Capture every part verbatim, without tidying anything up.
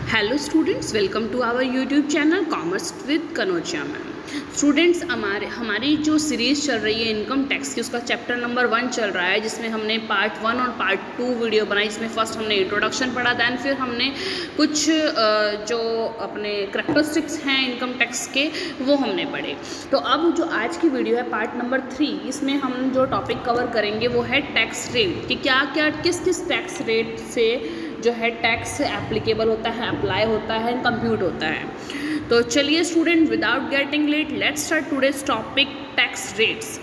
Hello students, welcome to our YouTube channel commerce with Kanojia ma'am. Students, हमारे हमारी जो series चल रही है इनकम टैक्स की, उसका चैप्टर नंबर वन चल रहा है, जिसमें हमने पार्ट वन और पार्ट टू वीडियो बनाई। जिसमें फर्स्ट हमने इंट्रोडक्शन पढ़ा, दैन फिर हमने कुछ जो अपने करैक्टरिस्टिक्स हैं इनकम टैक्स के वो हमने पढ़े। तो अब जो आज की वीडियो है पार्ट नंबर थ्री, इसमें हम जो टॉपिक कवर करेंगे वो है टैक्स रेट, कि क्या क्या किस किस टैक्स रेट से जो है टैक्स एप्लीकेबल होता है, अप्लाई होता है, कंप्यूट होता है। तो चलिए student, without getting late, let's start today's topic tax rates.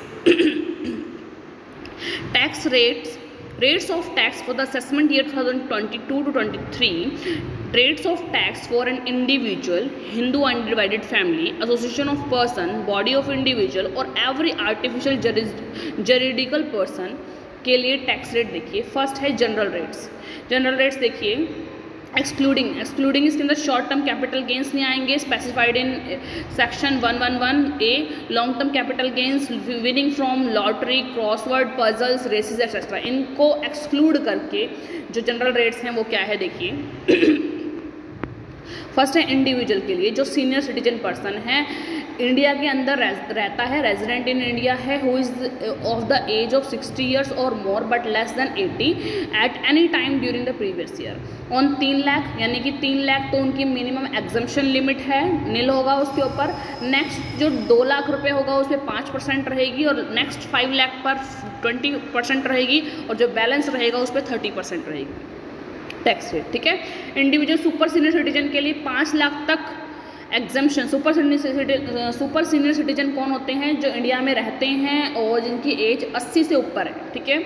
Tax rates rates of tax for the assessment year twenty twenty-two to twenty-three. Rates of tax for an individual, Hindu undivided family, association of person, body of individual or every artificial juridical person के लिए tax rate देखिए। First है general rates. General rates देखिए, excluding excluding इसके अंदर short term capital gains नहीं आएंगे, specified in section one one one A. Long term capital gains, winning from lottery, crossword, puzzles, races etcetera, इनको exclude करके जो जनरल रेट्स हैं वो क्या है देखिए। फर्स्ट है इंडिविजुअल के लिए, जो सीनियर सिटीजन पर्सन है, इंडिया के अंदर रहता है, रेजिडेंट इन इंडिया है, who is of the age of sixty years और more but less than eighty at any time during the previous year, on तीन लाख, यानी कि तीन लाख तो उनकी मिनिमम एग्जम्पशन लिमिट है, नील होगा उसके ऊपर। नेक्स्ट जो दो लाख रुपए होगा उस पर पाँच परसेंट रहेगी, और नेक्स्ट फाइव लाख पर ट्वेंटी परसेंट रहेगी, और जो बैलेंस रहेगा उस पर थर्टी परसेंट रहेगी टैक्स रेट। ठीक है। इंडिविजुअल सुपर सीनियर सिटीजन के लिए पाँच लाख तक exemption. Super senior super senior citizen कौन होते हैं? जो इंडिया में रहते हैं और जिनकी एज अस्सी से ऊपर है। ठीक है।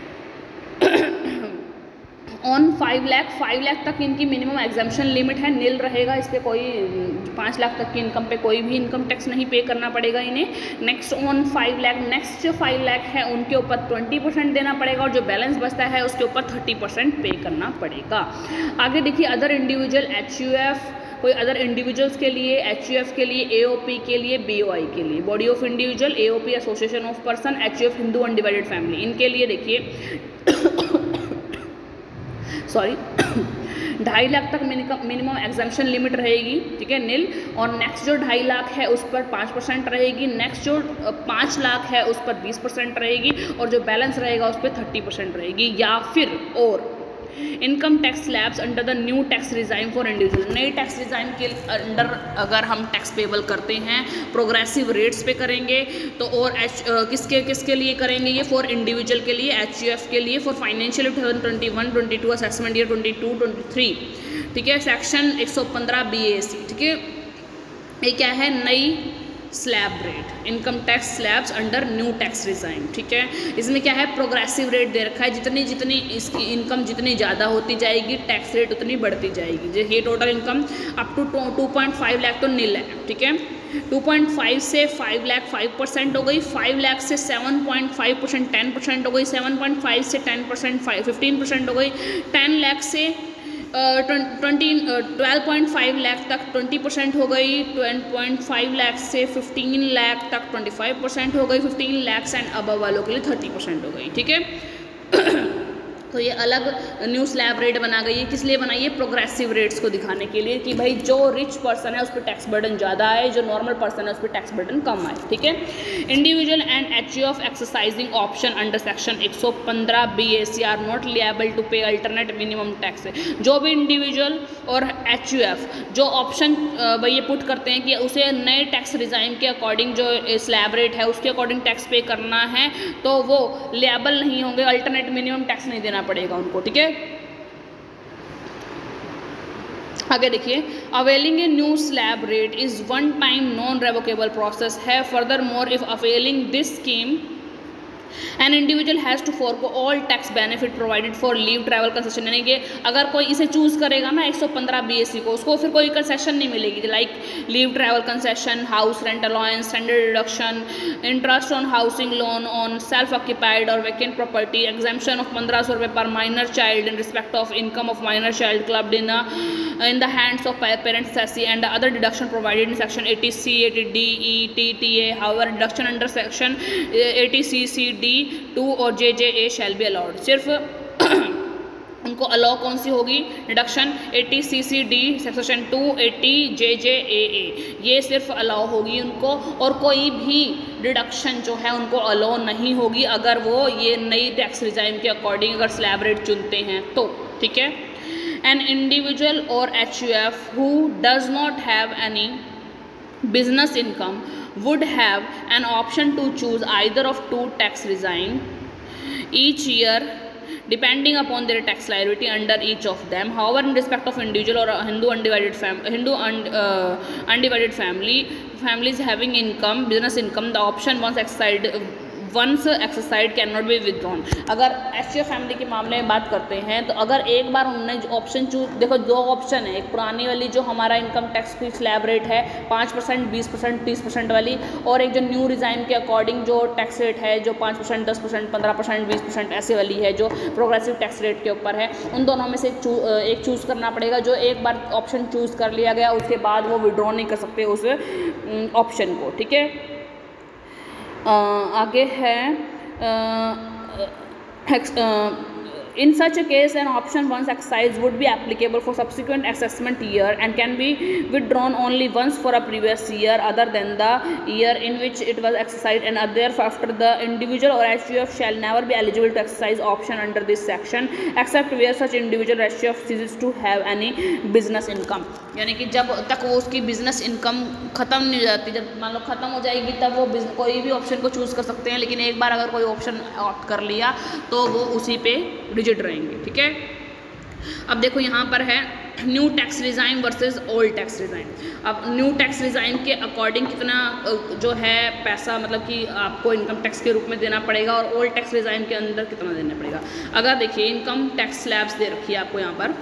On five lakh five lakh तक इनकी मिनिमम एग्जम्पशन लिमिट है, नील रहेगा, इस पर कोई पाँच लाख तक की इनकम पे कोई भी इनकम टैक्स नहीं पे करना पड़ेगा इन्हें। Next on five lakh next जो फाइव लाख है उनके ऊपर ट्वेंटी परसेंट देना पड़ेगा, और जो बैलेंस बचता है उसके ऊपर थर्टी परसेंट पे करना पड़ेगा। आगे देखिए, other individual, H U F, कोई अदर इंडिविजुअल्स के लिए, एच यू एफ के लिए, ए ओ पी के लिए, बी ओ आई के लिए, body of individual, A O P association of person, H U F Hindu undivided family, इनके लिए देखिए सॉरी ढाई लाख तक मिनिमम एग्जम्पशन लिमिट रहेगी। ठीक है, नील। और नेक्स्ट जो ढाई लाख है उस पर पाँच परसेंट रहेगी, नेक्स्ट जो पाँच लाख है उस पर बीस परसेंट रहेगी, और जो बैलेंस रहेगा उस पर थर्टी परसेंट रहेगी। या फिर और income tax slabs under the new tax regime for individual, नए टैक्स रिजाइम के अंडर अगर हम टैक्स पेबल करते हैं प्रोग्रेसिव रेट्स पे करेंगे तो, और एच किसके किसके लिए करेंगे ये? फॉर इंडिविजुअल के लिए, एच यू एफ के लिए, for financial two thousand twenty one twenty two assessment year twenty two twenty three. ठीक है, सेक्शन एक सौ पंद्रह बी ए सी। ठीक है, ये क्या है? नई slab rate, income tax slabs under new tax regime. ठीक है, इसमें क्या है? प्रोग्रेसिव रेट दे रखा है, जितनी जितनी इसकी इनकम जितनी ज़्यादा होती जाएगी टैक्स रेट उतनी बढ़ती जाएगी। जैसे ये total income up to two point five lakh तो नील है। ठीक है, टू पॉइंट फाइव से फाइव लाख फाइव परसेंट हो गई, फाइव लाख से seven point five percent ten percent हो गई, सेवन पॉइंट फाइव से टेन परसेंट फिफ्टीन परसेंट हो गई, टेन लाख से twenty twelve point five lakh तक ट्वेंटी परसेंट हो गई, ट्वेल्व पॉइंट फाइव लाख से फिफ्टीन लाख तक ट्वेंटी फाइव परसेंट हो गई, फिफ्टीन लाख एंड अबव वालों के लिए थर्टी परसेंट हो गई। ठीक है। तो ये अलग न्यू स्लैब रेट बना गई है, किस लिए बनाई है? प्रोग्रेसिव रेट्स को दिखाने के लिए कि भाई जो रिच पर्सन है उस पर टैक्स बर्डन ज़्यादा आए, जो नॉर्मल पर्सन है उस पर टैक्स बर्डन कम आए। ठीक है। Individual and H U F exercising option under section एक सौ पंद्रह B A C are not liable to pay alternate minimum tax. जो भी इंडिविजुअल और एच यू एफ जो ऑप्शन भाई ये पुट करते हैं कि उसे नए टैक्स रिजाइम के अकॉर्डिंग जो स्लैब रेट है उसके अकॉर्डिंग टैक्स पे करना है, तो वो लिएबल नहीं होंगे, अल्टरनेट मिनिमम टैक्स नहीं देना पड़ेगा उनको। ठीक है। आगे देखिए, availing a new slab rate is one time non revocable process है। Further more if availing this scheme an individual has to forgo all tax benefit provided for leave travel concession, यानी कि अगर कोई इसे चूज़ करेगा ना एक सौ पंद्रह बी एस सी को, उसको फिर कोई कंसेशन नहीं मिलेगी, like leave travel concession, house rent allowance, standard deduction, interest on housing loan on self occupied और वैकेंट प्रॉपर्टी, एग्जाम्पशन ऑफ पंद्रह सौ रुपये पर minor child in respect of income of minor child clubbed in in the hands of parents assessee and other deduction provided in section eighty C, eighty D, E, T, T A. However, deduction under section eighty C, C, D, two और J J A shall be allowed. सिर्फ उनको allow कौन सी होगी, deduction eighty C C D section two, eighty J J A A, ये सिर्फ allow होगी उनको, और कोई भी डिडक्शन जो है उनको अलाउ नहीं होगी अगर वो ये नई टैक्स रिजाइम के अकॉर्डिंग अगर स्लैब रेट चुनते हैं तो, ठीक है। एन इंडिविजुअल और H U F who does not have any business income would have an option to choose either of two tax regime each year depending upon their tax liability under each of them. However, in respect of individual or Hindu undivided fam Hindu und, uh, undivided family families having income business income, the option once exercised once exercise can not be withdrawn. अगर H U family के मामले में बात करते हैं तो अगर एक बार उन्होंने ऑप्शन चूज, देखो दो ऑप्शन है, एक पुरानी वाली जो हमारा इनकम टैक्स की स्लैब रेट है पाँच परसेंट बीस परसेंट तीस परसेंट वाली, और एक जो न्यू रिजाइन के अकॉर्डिंग जो टैक्स रेट है जो पाँच परसेंट दस परसेंट पंद्रह परसेंट बीस परसेंट ऐसे वाली है जो प्रोग्रेसिव टैक्स रेट के ऊपर है, उन दोनों में से एक चू, एक चूज़ करना पड़ेगा। जो एक बार ऑप्शन चूज़ कर लिया गया उसके बाद वो विड्रॉ नहीं कर सकते उस ऑप्शन को, ठीक है। आगे है in such a case an option once exercised would be applicable for subsequent assessment year and can be withdrawn only once for a previous year other than the year in which it was exercised, and thereafter the individual or H U F shall never be eligible to exercise option under this section except where such individual H U F ceases to have any business income। यानी कि जब तक वो उसकी business income ख़त्म नहीं हो जाती, जब मान लो ख़त्म हो जाएगी तब वो कोई भी ऑप्शन को चूज़ कर सकते हैं, लेकिन एक बार अगर कोई ऑप्शन ऑप्ट कर लिया तो वो उसी पे रिजिड रहेंगे, ठीक है। अब देखो यहाँ पर है new tax regime versus old tax regime. अब न्यू टैक्स रिजाइम के अकॉर्डिंग कितना जो है पैसा मतलब कि आपको इनकम टैक्स के रूप में देना पड़ेगा और ओल्ड टैक्स रिजाइम के अंदर कितना देना पड़ेगा। अगर देखिए इनकम टैक्स स्लैब्स दे रखी है आपको यहाँ पर,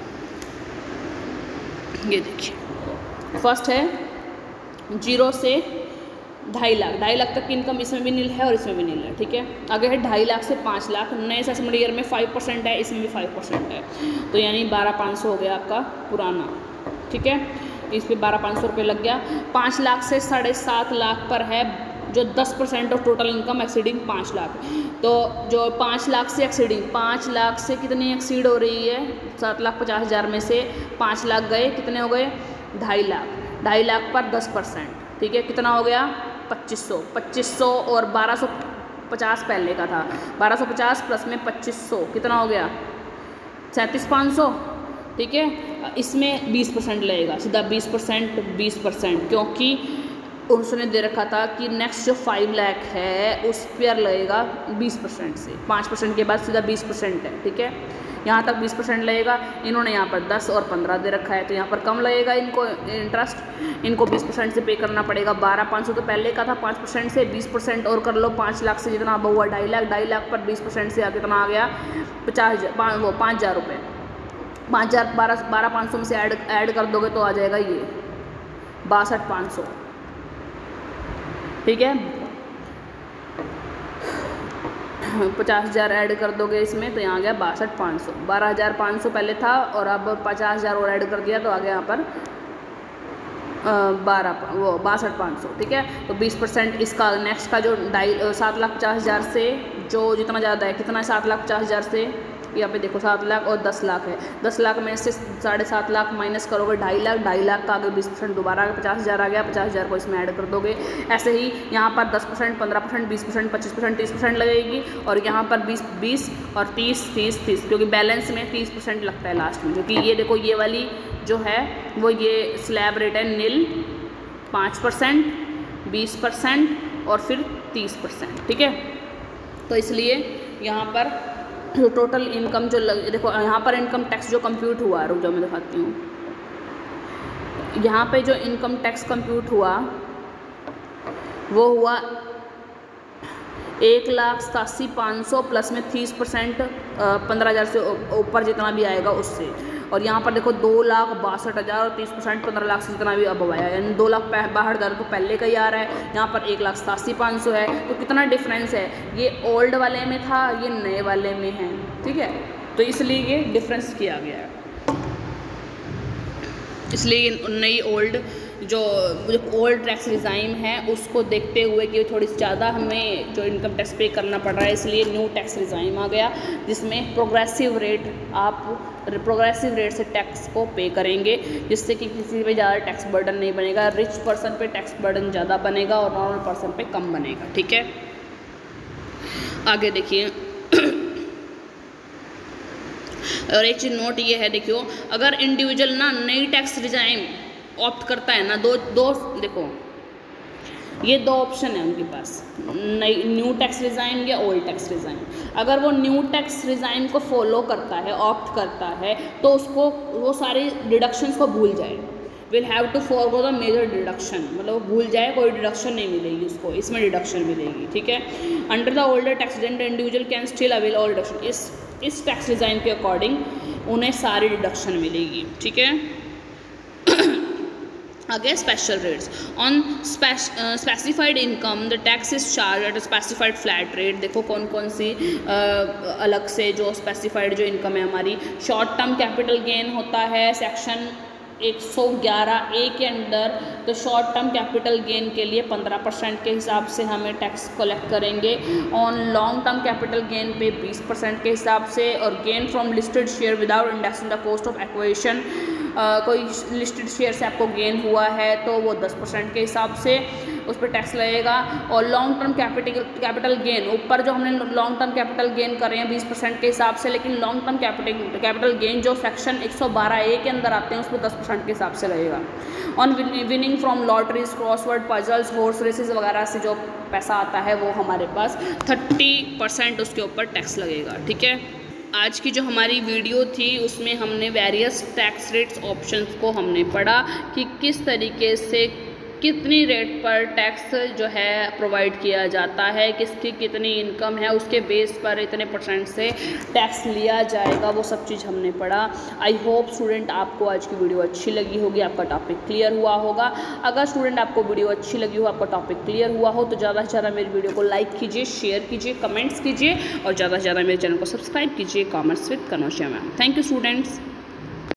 ये देखिए फर्स्ट है जीरो से ढाई लाख ढाई लाख तक की इनकम इसमें भी नील है और इसमें भी नील है, ठीक है। आगे है ढाई लाख से पाँच लाख, नए असेसमेंट ईयर में फाइव परसेंट है, इसमें भी फाइव परसेंट है, तो यानी बारह पाँच सौ हो गया आपका पुराना, ठीक है। इस पर बारह पाँच सौ रुपये लग गया। पाँच लाख से साढ़े सात लाख पर है जो दस percent of total income exceeding पाँच लाख, तो जो पाँच लाख से एक्सीडिंग पाँच लाख से कितनी एक्सीड हो रही है, सात लाख पचास हज़ार में से पाँच लाख गए, कितने हो गए ढाई लाख, ढाई लाख पर दस परसेंट, ठीक है, कितना हो गया पच्चीस सौ, पच्चीस सौ और बारह सौ पचास पहले का था, बारह सौ पचास प्लस में पच्चीस सौ कितना हो गया सैंतीस पाँच सौ, ठीक है। इसमें बीस परसेंट लगेगा, सीधा बीस परसेंट बीस परसेंट क्योंकि उसने दे रखा था कि नेक्स्ट जो फाइव लाख है उस पर लगेगा बीस परसेंट से, पाँच परसेंट के बाद सीधा बीस परसेंट है, ठीक है। यहाँ तक बीस परसेंट लगेगा, इन्होंने यहाँ पर दस और पंद्रह दे रखा है तो यहाँ पर कम लगेगा इनको इंटरेस्ट, इनको बीस परसेंट से पे करना पड़ेगा। बारह पाँच सौ तो पहले का था, पाँच परसेंट से बीस परसेंट और कर लो, पाँच लाख से जितना अब हुआ ढाई लाख, ढाई लाख पर बीस परसेंट से कितना आ गया पचास हज़ार वो पाँच हज़ार रुपये, पाँच हज़ार बारह बारह पाँच सौ में से ऐड ऐड कर दोगे तो आ जाएगा ये बासठ पाँच सौ, ठीक है। पचास हज़ार ऐड कर दोगे इसमें तो यहाँ आ गया बासठ पाँच सौ, बारह हज़ार पाँच सौ पहले था और अब पचास हज़ार और ऐड कर दिया तो आ गया यहाँ पर बारह वो बासठ पाँच सौ, ठीक है। तो बीस परसेंट इसका नेक्स्ट का जो ढाई सात लाख पचास हज़ार से जो जितना ज़्यादा है, कितना है सात लाख पचास हज़ार से, यहाँ पे देखो सात लाख और दस लाख है, दस लाख में से साढ़े सात लाख माइनस करोगे ढाई लाख, ढाई लाख का आगे बीस परसेंट दोबारा पचास हज़ार आ गया, पचास हज़ार को इसमें ऐड कर दोगे। ऐसे ही यहाँ पर दस परसेंट पंद्रह परसेंट बीस परसेंट पच्चीस परसेंट तीस परसेंट लगेगी और यहाँ पर बीस बीस और तीस तीस तीस क्योंकि बैलेंस में तीस परसेंट लगता है लास्ट में, क्योंकि ये देखो ये वाली जो है वो ये स्लैब रेट है नील, पाँच परसेंट बीस परसेंट और फिर तीस परसेंट, ठीक है। तो इसलिए यहाँ पर जो टोटल इनकम जो लग, देखो यहाँ पर इनकम टैक्स जो कंप्यूट हुआ, रुक जाओ मैं दिखाती हूँ, यहाँ पे जो इनकम टैक्स कंप्यूट हुआ वो हुआ एक लाख सतासी पाँच सौ प्लस में तीस परसेंट पंद्रह हज़ार से ऊपर जितना भी आएगा उससे, और यहाँ पर देखो दो लाख बासठ हज़ार और तीस परसेंट पंद्रह लाख से जितना भी अब आया, यानी दो लाख बाहठ हज़ार तो पहले का ही आ रहा है, यहाँ पर एक लाख सतासी पाँच सौ है, तो कितना डिफरेंस है, ये ओल्ड वाले में था ये नए वाले में है, ठीक है। तो इसलिए ये डिफरेंस किया गया है। इसलिए नई ओल्ड जो जो ओल्ड टैक्स रिजाइम है उसको देखते हुए कि थोड़ी ज़्यादा हमें जो इनकम टैक्स पे करना पड़ रहा है, इसलिए न्यू टैक्स रिजाइम आ गया जिसमें प्रोग्रेसिव रेट आप प्रोग्रेसिव रेट से टैक्स को पे करेंगे, जिससे कि किसी पे ज़्यादा टैक्स बर्डन नहीं बनेगा। रिच पर्सन पे टैक्स बर्डन ज़्यादा बनेगा और नॉर्मल पर्सन पे कम बनेगा। ठीक है, आगे देखिए। और एक चीज़ नोट ये है, देखियो अगर इंडिविजुअल ना नई टैक्स रिजाइम ऑप्ट करता है ना, दो दो देखो ये दो ऑप्शन है उनके पास, नई न्यू टैक्स रिजाइम या ओल्ड टैक्स रिजाइम। अगर वो न्यू टैक्स रिजाइम को फॉलो करता है, ऑप्ट करता है, तो उसको वो सारी डिडक्शंस को भूल जाए। Will have to forgo the major deduction, मतलब वो भूल जाए, कोई डिडक्शन नहीं मिलेगी उसको, इसमें डिडक्शन मिलेगी। ठीक है, under the older tax regime the individual can still avail all deduction. इस इस टैक्स रिजाइम के अकॉर्डिंग उन्हें सारी डिडक्शन मिलेगी। ठीक है, again special rates on specified income the tax is charged at a specified flat rate. देखो कौन कौन सी uh, अलग से जो स्पेसिफाइड जो इनकम है हमारी, शॉर्ट टर्म कैपिटल गेन होता है सेक्शन एक सौ ग्यारह ए के अंदर, तो शॉर्ट टर्म कैपिटल गेन के लिए पंद्रह परसेंट के हिसाब से हमें टैक्स कलेक्ट करेंगे। On long term capital gain पे बीस परसेंट के हिसाब से, और gain from listed share without indexing the cost of acquisition, कोई लिस्टेड शेयर से आपको गेन हुआ है तो वो दस परसेंट के हिसाब से उस पर टैक्स लगेगा। और long term capital capital gain, ऊपर जो हमने लॉन्ग टर्म कैपिटल गेन कर रहे हैं बीस परसेंट के हिसाब से, लेकिन long term capital capital gain जो सेक्शन एक सौ बारह ए के अंदर आते हैं उस पर दस परसेंट के हिसाब से लगेगा। On winning from lotteries, crossword puzzles, horse races वगैरह से जो पैसा आता है वो हमारे पास थर्टी परसेंट उसके ऊपर टैक्स लगेगा। ठीक है, आज की जो हमारी वीडियो थी उसमें हमने वेरियस टैक्स रेट्स ऑप्शंस को हमने पढ़ा कि किस तरीके से कितनी रेट पर टैक्स जो है प्रोवाइड किया जाता है, किसकी कितनी इनकम है उसके बेस पर इतने परसेंट से टैक्स लिया जाएगा, वो सब चीज़ हमने पढ़ा। आई होप स्टूडेंट आपको आज की वीडियो अच्छी लगी होगी, आपका टॉपिक क्लियर हुआ होगा। अगर स्टूडेंट आपको वीडियो अच्छी लगी हो, आपका टॉपिक क्लियर हुआ हो, तो ज़्यादा से ज़्यादा मेरी वीडियो को लाइक कीजिए, शेयर कीजिए, कमेंट्स कीजिए और ज़्यादा से ज़्यादा मेरे चैनल को सब्सक्राइब कीजिए। Commerce with Kanojia ma'am. Thank you students.